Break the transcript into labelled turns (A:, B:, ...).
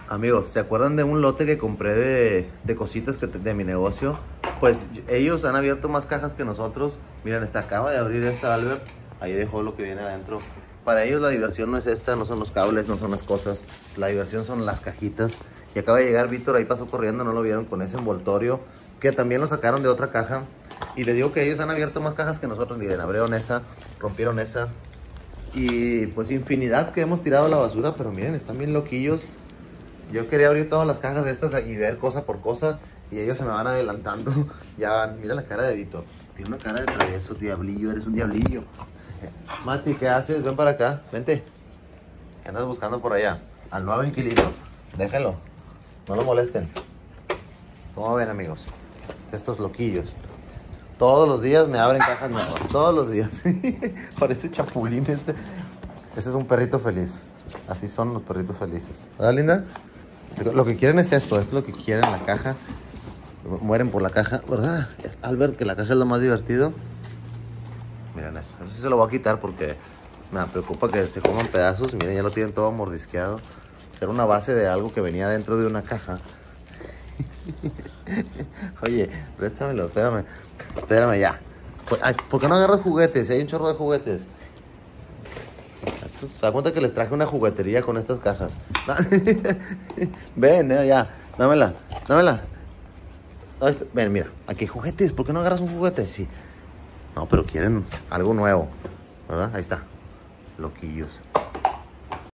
A: Amigos, ¿se acuerdan de un lote que compré de cositas de mi negocio? Pues ellos han abierto más cajas que nosotros. Miren, acaba de abrir esta Albert. Ahí dejó lo que viene adentro. Para ellos la diversión no es esta, no son los cables, no son las cosas. La diversión son las cajitas. Y acaba de llegar Víctor, ahí pasó corriendo, no lo vieron, con ese envoltorio, que también lo sacaron de otra caja. Y le digo que ellos han abierto más cajas que nosotros. Miren, abrieron esa, rompieron esa. Y pues infinidad que hemos tirado a la basura, pero miren, están bien loquillos. Yo quería abrir todas las cajas de estas y ver cosa por cosa, y ellos se me van adelantando. Ya, mira la cara de Víctor. Tiene una cara de travieso, diablillo, eres un diablillo. Mati, ¿qué haces? Ven para acá, vente. ¿Qué andas buscando por allá? Al nuevo inquilino. Déjalo, no lo molesten. ¿Cómo ven, amigos? Estos loquillos. Todos los días me abren cajas nuevas, todos los días. Parece chapulín este. Ese es un perrito feliz. Así son los perritos felices. ¿Verdad, linda? Lo que quieren es esto es lo que quieren, la caja. Mueren por la caja, ¿verdad, Albert? Que la caja es lo más divertido. Miren eso. Eso sí se lo voy a quitar porque me preocupa que se coman pedazos. Miren, ya lo tienen todo mordisqueado. Será una base de algo que venía dentro de una caja. Oye, préstamelo, espérame. Espérame ya. Ay, ¿por qué no agarras juguetes? Hay un chorro de juguetes. Se da cuenta que les traje una juguetería con estas cajas. Ven, ya, dámela. Ven, mira, aquí hay juguetes. ¿Por qué no agarras un juguete? Sí. No, pero quieren algo nuevo, ¿verdad? Ahí está. Loquillos.